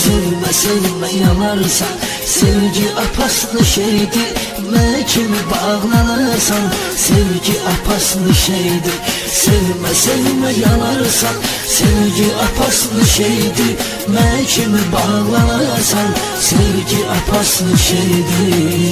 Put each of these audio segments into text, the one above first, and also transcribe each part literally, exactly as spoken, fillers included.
Sevme sevme yanarsan, sevgi apaslı şeydir. Mən kimi bağlanırsan, sevgi apaslı şeydir. Sevme sevme yanarsan, sevgi apaslı şeydir. Mən kimi bağlanırsan, sevgi apaslı şeydir.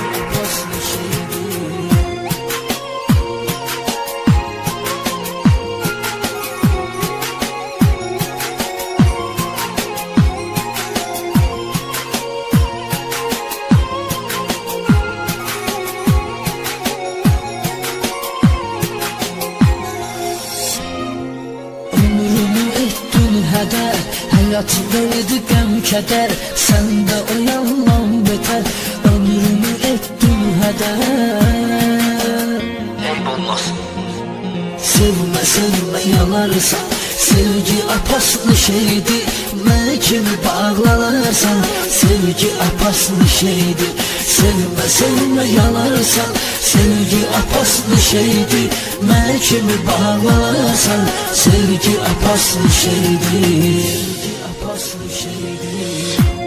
Hayat verdi qəm kədər, sən də o yalan betər. Ömrümü etdin hədər. Eyb olmaz. Sevmə sevmə yanarsan, sevgi apaslı şeydir. Mən kimi bağlanırsan, sevgi apaslı şeydir. Sevmə sevmə yanarsan, sevgi apaslı şeydir. Mən kimi bağlanırsan, sevgi apaslı şeydir. Apaslı şeydir.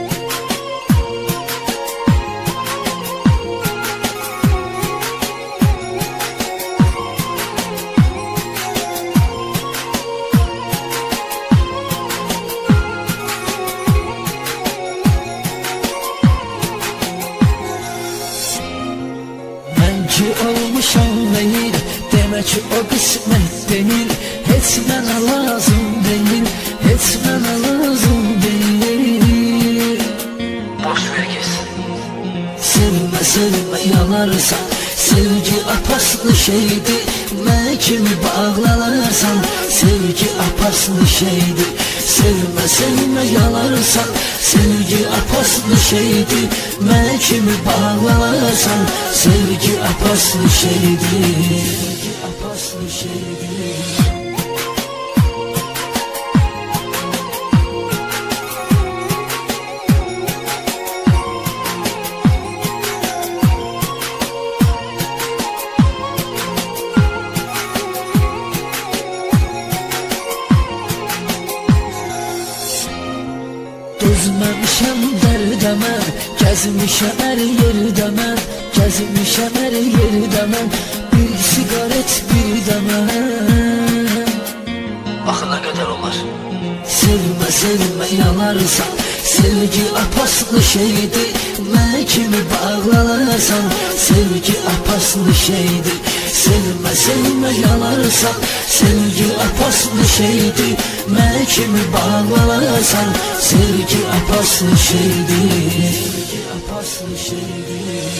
Ki olmuşam değil, demek o kısmet değil. Heç mənə lazım değil, heç mənə lazım değil. Boş ver kesin. Sevme sevme yanarsan, sevgi apaslı şeydir. Mən kimi bağlanırsan, sevgi apaslı şeydir. Sevme sevme yanarsan, sevgi apaslı şeydir. Mən kimi bağlanırsan, sevgi apaslı şeydir. Apaslı şeydir. Dözməmişəm dərdə mən, gəzmişəm hər yerdə mən. Gəzmişəm hər yerdə mən, bir sigaret bir də mən. Baxın nə qədər olar. Sevmə sevmə yanarsan, sevgi apaslı şeydir. Mən kimi bağlanırsan, sevgi apaslı şeydir. Sevmə sevmə yanarsan, sevgi apaslı şeydir. Mən kimi bağlanırsan, sevgi apaslı şeydir. Apaslı şeydir.